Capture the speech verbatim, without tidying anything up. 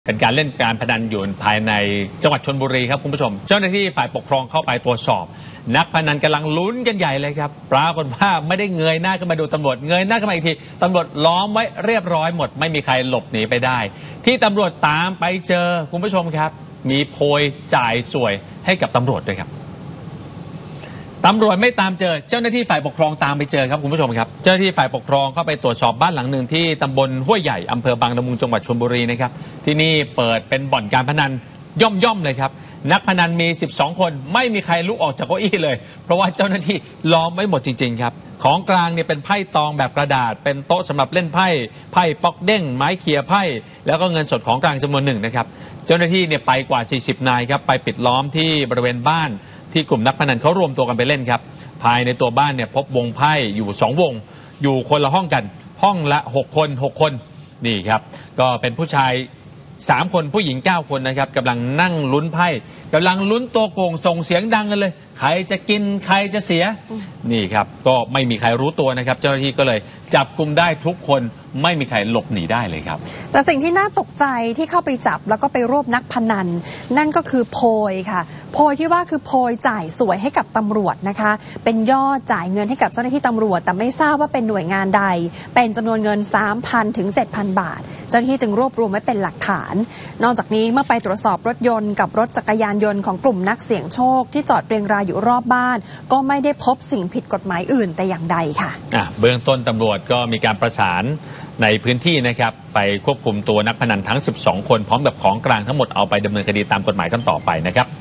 เป็นการเล่นการพนันอยู่ภายในจังหวัดชลบุรีครับคุณผู้ชมเจ้าหน้าที่ฝ่ายปกครองเข้าไปตรวจสอบนักพนันกำลังลุ้นกันใหญ่เลยครับปรากฏว่าไม่ได้เงยหน้าขึ้นมาดูตำรวจเงยหน้าขึ้นมาอีกทีตำรวจล้อมไว้เรียบร้อยหมดไม่มีใครหลบหนีไปได้ที่ตำรวจตามไปเจอคุณผู้ชมครับมีโพยจ่ายสวยให้กับตำรวจด้วยครับตำรวจไม่ตามเจอเจ้าหน้าที่ฝ่ายปกครองตามไปเจอครับคุณผู้ชมครับเจ้าหน้าที่ฝ่ายปกครองเข้าไปตรวจสอบบ้านหลังหนึ่งที่ตำบลห้วยใหญ่อำเภอบางละมุงจังหวัดชลบุรีนะครับที่นี่เปิดเป็นบ่อนการพนันย่อมๆเลยครับนักพนันมีสิบสองคนไม่มีใครลุกออกจากเก้าอี้เลยเพราะว่าเจ้าหน้าที่ล้อมไว้หมดจริงๆครับของกลางเนี่ยเป็นไพ่ตองแบบกระดาษเป็นโต๊ะสำหรับเล่นไพ่ไพ่ป๊อกเด้งไม้เขี่ยไพ่แล้วก็เงินสดของกลางจำนวนหนึ่งนะครับเจ้าหน้าที่เนี่ยไปกว่าสี่สิบนายครับไปปิดล้อมที่บริเวณบ้านที่กลุ่มนักพนันเขารวมตัวกันไปเล่นครับภายในตัวบ้านเนี่ยพบวงไพ่อยู่สองวงอยู่คนละห้องกันห้องละหกคนหกคนนี่ครับก็เป็นผู้ชายสามคนผู้หญิงเก้าคนนะครับกำลังนั่งลุ้นไพ่กำลังลุ้นตัวโกงส่งเสียงดังกันเลยใครจะกินใครจะเสียนี่ครับก็ไม่มีใครรู้ตัวนะครับเจ้าหน้าที่ก็เลยจับกุมได้ทุกคนไม่มีใครหลบหนีได้เลยครับแต่สิ่งที่น่าตกใจที่เข้าไปจับแล้วก็ไปรวบนักพนันนั่นก็คือโพยค่ะโพยที่ว่าคือโพยจ่ายสวยให้กับตำรวจนะคะเป็นยอดจ่ายเงินให้กับเจ้าหน้าที่ตำรวจแต่ไม่ทราบว่าเป็นหน่วยงานใดเป็นจำนวนเงิน สามพัน ถึง เจ็ดพัน บาทเจ้าหน้าที่จึงรวบรวมไว้เป็นหลักฐานนอกจากนี้เมื่อไปตรวจสอบรถยนต์กับรถจักรยานยนต์ของกลุ่มนักเสี่ยงโชคที่จอดเรียงรายอยู่รอบบ้านก็ไม่ได้พบสิ่งผิดกฎหมายอื่นแต่อย่างใดค่ะอ่ะเบื้องต้นตำรวจก็มีการประสานในพื้นที่นะครับไปควบคุมตัวนักพนันทั้งสิบสองคนพร้อมกับของกลางทั้งหมดเอาไปดำเนินคดีตามกฎหมายกันต่อไปนะครับ